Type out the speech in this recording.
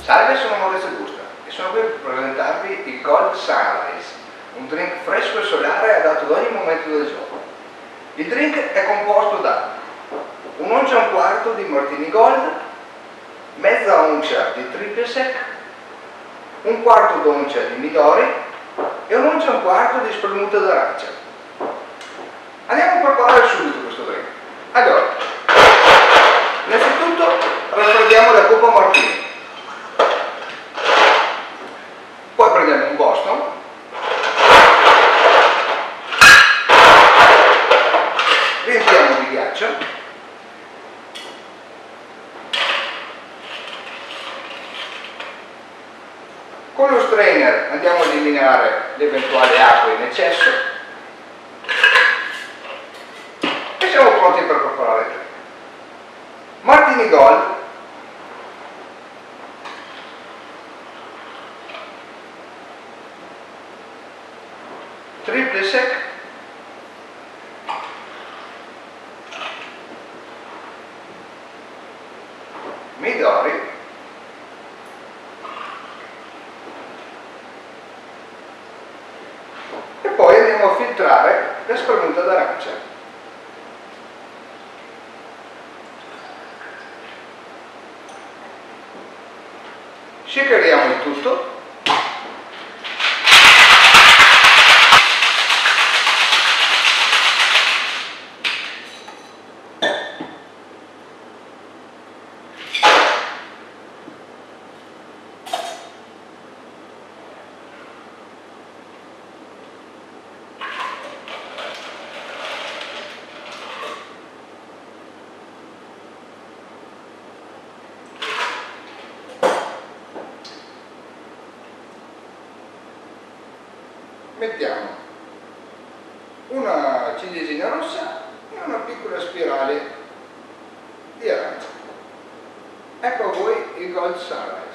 Salve, sono Maurizio Gusta e sono qui per presentarvi il Gold Sunrise, un drink fresco e solare adatto ad ogni momento del giorno. Il drink è composto da un'oncia e un quarto di Martini Gold, mezza oncia di Triple Sec, un quarto d'oncia di Midori e un'oncia e un quarto di spremuta d'arancia. Andiamo a preparare subito questo drink. Allora, innanzitutto raffreddiamo la coppa Martini. Poi prendiamo un Boston, riempiamo di ghiaccio, con lo strainer andiamo a eliminare l'eventuale acqua in eccesso e siamo pronti per preparare il drink. Martini Gold, Triple Sec, Midori e poi andiamo a filtrare la spremuta d'arancia. Shakeriamo il tutto. Mettiamo una ciliegina rossa e una piccola spirale di arancia. Ecco a voi il Gold Sunrise.